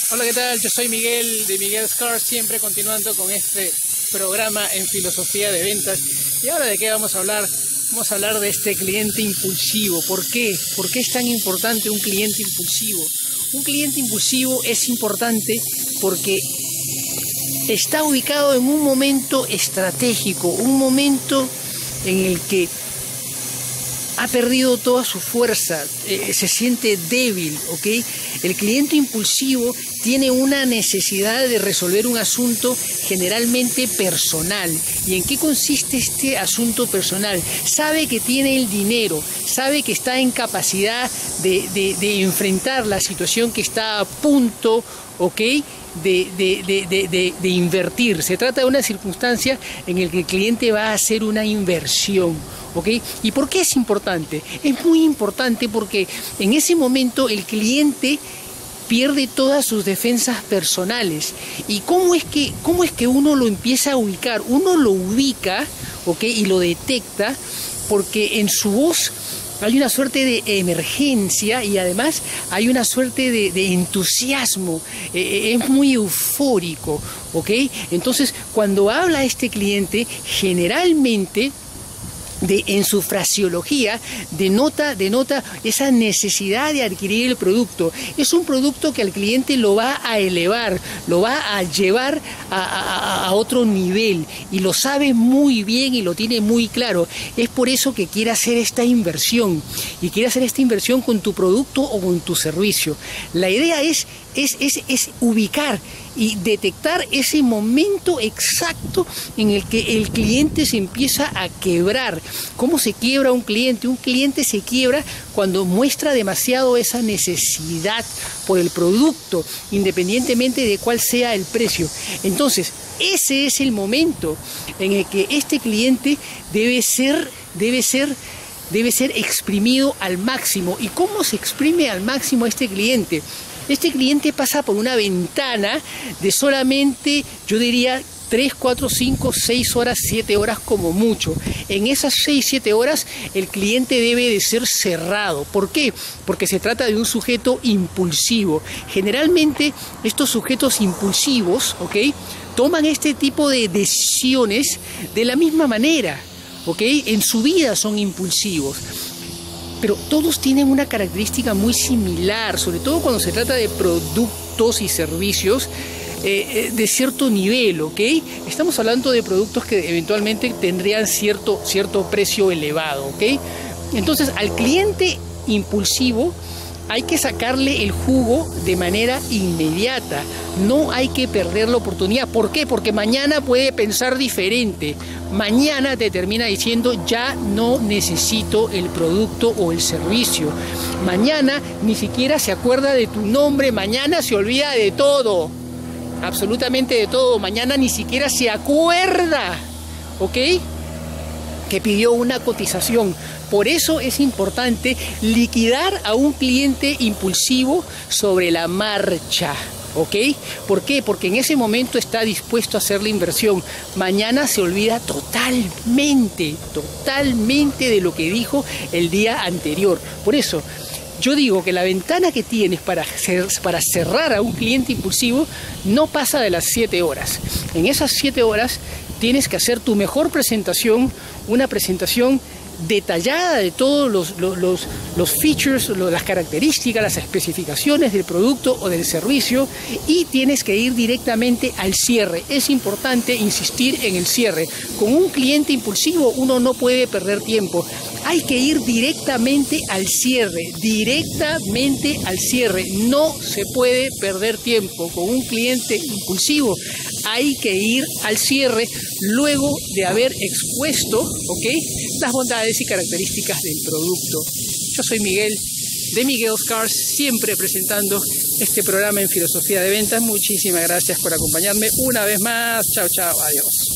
Hola, ¿qué tal? Yo soy Miguel de Miguel's Cars, siempre continuando con este programa en filosofía de ventas. ¿Y ahora de qué vamos a hablar? Vamos a hablar de este cliente impulsivo. ¿Por qué? ¿Por qué es tan importante un cliente impulsivo? Un cliente impulsivo es importante porque está ubicado en un momento estratégico, un momento en el que ha perdido toda su fuerza, se siente débil, ¿ok? El cliente impulsivo tiene una necesidad de resolver un asunto generalmente personal. ¿Y en qué consiste este asunto personal? Sabe que tiene el dinero, sabe que está en capacidad de enfrentar la situación que está a punto, ¿ok?, de invertir. Se trata de una circunstancia en la que el cliente va a hacer una inversión, ¿ok? ¿Y por qué es importante? Es muy importante porque en ese momento el cliente pierde todas sus defensas personales. ¿Y cómo es que uno lo empieza a ubicar? Uno lo ubica, ¿ok?, y lo detecta porque en su voz hay una suerte de emergencia y además hay una suerte de entusiasmo, es muy eufórico, ¿ok? Entonces, cuando habla este cliente, generalmente en su fraseología denota esa necesidad de adquirir el producto. Es un producto que al cliente lo va a elevar, lo va a llevar a otro nivel y lo sabe muy bien y lo tiene muy claro. Es por eso que quiere hacer esta inversión y quiere hacer esta inversión con tu producto o con tu servicio. La idea es ubicar y detectar ese momento exacto en el que el cliente se empieza a quebrar. ¿Cómo se quiebra un cliente? Un cliente se quiebra cuando muestra demasiado esa necesidad por el producto, independientemente de cuál sea el precio. Entonces, ese es el momento en el que este cliente debe ser exprimido al máximo. ¿Y cómo se exprime al máximo a este cliente? Este cliente pasa por una ventana de solamente, yo diría, 3, 4, 5, 6 horas, 7 horas como mucho. En esas 6, 7 horas el cliente debe de ser cerrado. ¿Por qué? Porque se trata de un sujeto impulsivo. Generalmente estos sujetos impulsivos, ¿ok?, toman este tipo de decisiones de la misma manera, ¿ok? En su vida son impulsivos. Pero todos tienen una característica muy similar, sobre todo cuando se trata de productos y servicios de cierto nivel, ¿ok? Estamos hablando de productos que eventualmente tendrían cierto precio elevado, ¿ok? Entonces, al cliente impulsivo hay que sacarle el jugo de manera inmediata, no hay que perder la oportunidad. ¿Por qué? Porque mañana puede pensar diferente, mañana te termina diciendo ya no necesito el producto o el servicio, mañana ni siquiera se acuerda de tu nombre, mañana se olvida de todo, absolutamente de todo, mañana ni siquiera se acuerda, ¿ok?, que pidió una cotización. Por eso es importante liquidar a un cliente impulsivo sobre la marcha, ¿ok? ¿Por qué? Porque en ese momento está dispuesto a hacer la inversión. Mañana se olvida totalmente de lo que dijo el día anterior. Por eso, yo digo que la ventana que tienes para cerrar a un cliente impulsivo no pasa de las 7 horas. En esas 7 horas tienes que hacer tu mejor presentación, una presentación detallada de todos los features, las características, las especificaciones del producto o del servicio, y tienes que ir directamente al cierre. Es importante insistir en el cierre. Con un cliente impulsivo uno no puede perder tiempo. Hay que ir directamente al cierre, no se puede perder tiempo. Con un cliente impulsivo hay que ir al cierre luego de haber expuesto, ¿ok?, las bondades y características del producto. Yo soy Miguel de Miguel's Cars, siempre presentando este programa en filosofía de ventas. Muchísimas gracias por acompañarme una vez más. Chao, chao, adiós.